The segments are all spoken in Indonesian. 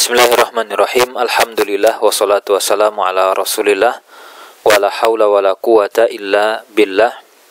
Bismillahirrahmanirrahim. Alhamdulillah wassalatu wassalamu ala Rasulillah wala haula wala quwata illa billah.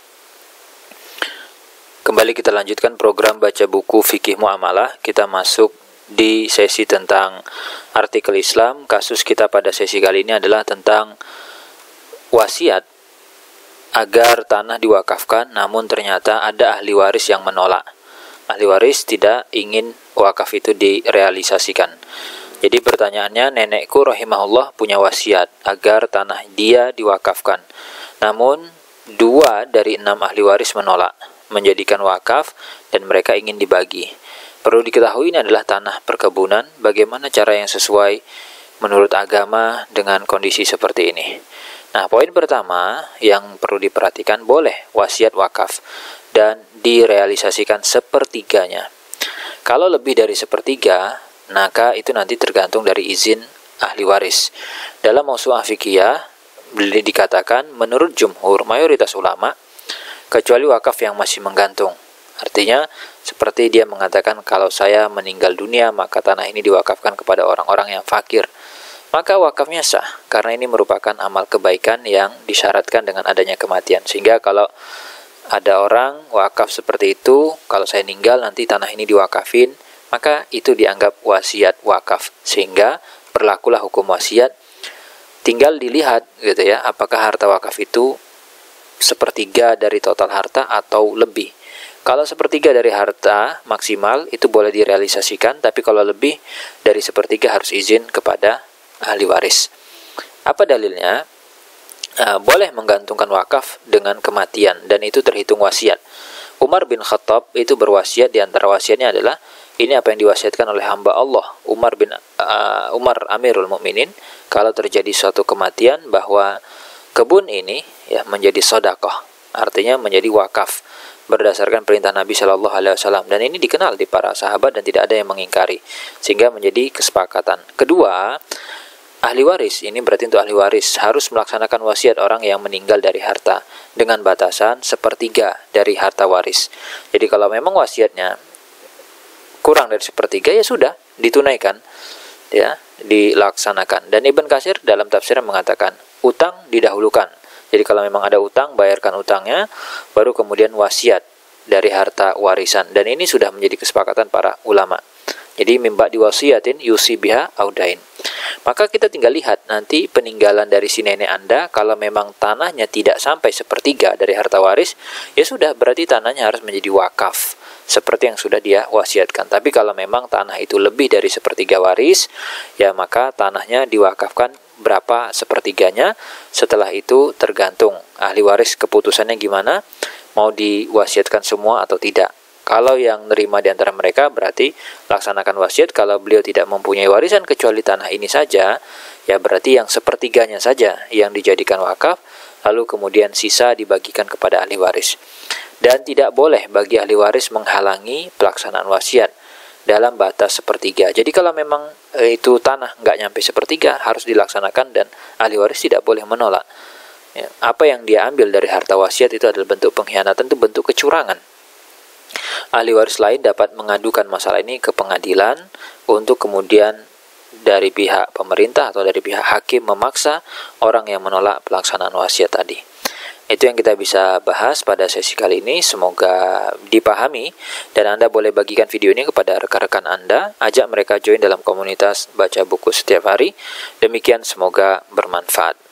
Kembali kita lanjutkan program baca buku fikih muamalah. Kita masuk di sesi tentang artikel Islam. Kasus kita pada sesi kali ini adalah tentang wasiat agar tanah diwakafkan, namun ternyata ada ahli waris yang menolak. Ahli waris tidak ingin wakaf itu direalisasikan. Jadi pertanyaannya, nenekku rahimahullah punya wasiat agar tanah dia diwakafkan. Namun 2 dari 6 ahli waris menolak menjadikan wakaf dan mereka ingin dibagi. Perlu diketahui ini adalah tanah perkebunan. Bagaimana cara yang sesuai menurut agama dengan kondisi seperti ini? Nah, poin pertama yang perlu diperhatikan, boleh wasiat wakaf dan direalisasikan sepertiganya. Kalau lebih dari sepertiga, maka itu nanti tergantung dari izin ahli waris. Dalam Mausu'ah Fiqhiyah dikatakan menurut jumhur mayoritas ulama, kecuali wakaf yang masih menggantung. Artinya seperti dia mengatakan, kalau saya meninggal dunia maka tanah ini diwakafkan kepada orang-orang yang fakir, maka wakafnya sah karena ini merupakan amal kebaikan yang disyaratkan dengan adanya kematian. Sehingga kalau ada orang wakaf seperti itu, kalau saya meninggal nanti tanah ini diwakafin, maka itu dianggap wasiat wakaf, sehingga berlakulah hukum wasiat. Tinggal dilihat gitu ya, apakah harta wakaf itu sepertiga dari total harta atau lebih. Kalau sepertiga dari harta maksimal itu boleh direalisasikan, tapi kalau lebih dari sepertiga harus izin kepada ahli waris. Apa dalilnya? Boleh menggantungkan wakaf dengan kematian dan itu terhitung wasiat. Umar bin Khattab itu berwasiat, di antara wasiatnya adalah ini apa yang diwasiatkan oleh hamba Allah Umar Amirul Mukminin, kalau terjadi suatu kematian bahwa kebun ini ya menjadi sedekah, artinya menjadi wakaf berdasarkan perintah Nabi Shallallahu Alaihi Wasallam, dan ini dikenal di para sahabat dan tidak ada yang mengingkari, sehingga menjadi kesepakatan. Kedua, ahli waris, ini berarti untuk ahli waris harus melaksanakan wasiat orang yang meninggal dari harta dengan batasan sepertiga dari harta waris. Jadi kalau memang wasiatnya kurang dari sepertiga, ya sudah ditunaikan, ya dilaksanakan. Dan Ibn Katsir dalam tafsirnya mengatakan utang didahulukan. Jadi kalau memang ada utang, bayarkan utangnya, baru kemudian wasiat dari harta warisan. Dan ini sudah menjadi kesepakatan para ulama. Jadi mimba diwasiatin yusi biha audain. Maka kita tinggal lihat nanti peninggalan dari si nenek Anda, kalau memang tanahnya tidak sampai sepertiga dari harta waris, ya sudah, berarti tanahnya harus menjadi wakaf seperti yang sudah dia wasiatkan. Tapi kalau memang tanah itu lebih dari sepertiga waris, ya maka tanahnya diwakafkan berapa sepertiganya. Setelah itu tergantung ahli waris keputusannya gimana, mau diwasiatkan semua atau tidak. Kalau yang nerima di antara mereka berarti laksanakan wasiat. Kalau beliau tidak mempunyai warisan kecuali tanah ini saja, ya berarti yang sepertiganya saja yang dijadikan wakaf, lalu kemudian sisa dibagikan kepada ahli waris. Dan tidak boleh bagi ahli waris menghalangi pelaksanaan wasiat dalam batas sepertiga. Jadi kalau memang itu tanah nggak nyampe sepertiga, harus dilaksanakan dan ahli waris tidak boleh menolak. Ya, apa yang dia ambil dari harta wasiat itu adalah bentuk pengkhianatan, itu bentuk kecurangan. Ahli waris lain dapat mengadukan masalah ini ke pengadilan untuk kemudian dari pihak pemerintah atau dari pihak hakim memaksa orang yang menolak pelaksanaan wasiat tadi. Itu yang kita bisa bahas pada sesi kali ini. Semoga dipahami dan Anda boleh bagikan video ini kepada rekan-rekan Anda, ajak mereka join dalam komunitas baca buku setiap hari. Demikian, semoga bermanfaat.